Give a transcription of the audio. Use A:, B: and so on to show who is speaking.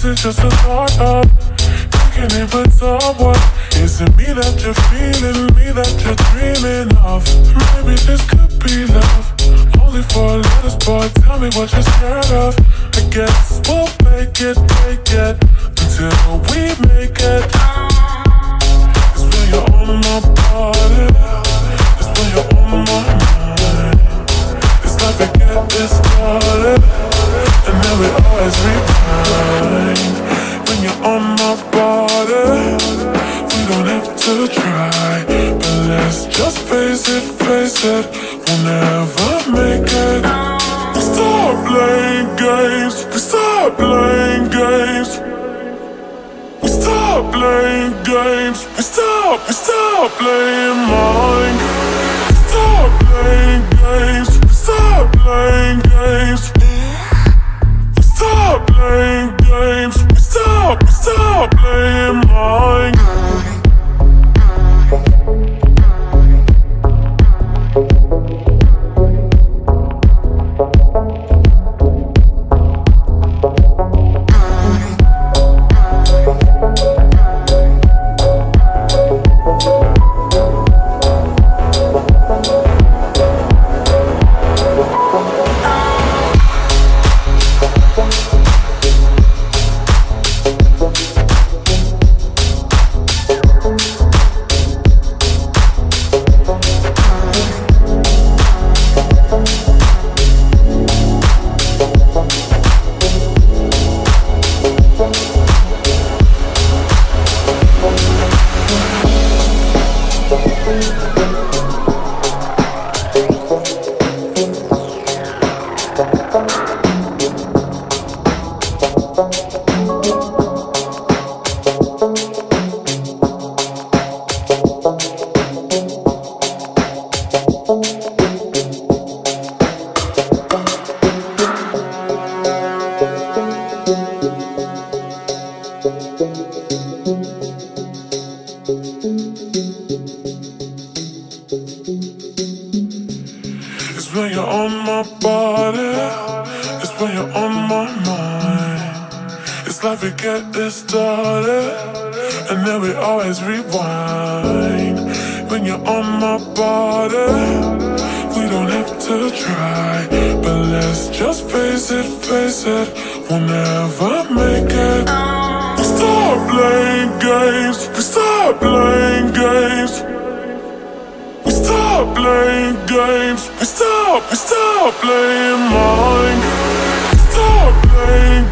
A: Is it just a thought of thinking it with someone? Is it me that you're feeling, me that you're dreaming of? Maybe this could be love, only for a little sport. Tell me what you're scared of. I guess we'll make it until we make it. It's when you're on my body, it's when you're on my mind. It's like we get this started, and then we always rewind. When you're on my body, we don't have to try, but let's just face it, we'll never make it. We stop playing games, we stop playing games. We stop playing games, we stop playing mind. We stop playing games, we stop playing games. We stop playing games, we stop playing mind. It's when you're on my body, it's when you're on my mind. It's like we get this started, and then we always rewind. When you're on my body, we don't have to try, but let's just face it, we'll never make it. We stop playing games, we stop playing games. We stop playing games, we stop playing mind. We stop playing